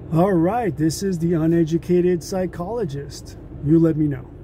All right, this is the uneducated psychologist. You let me know.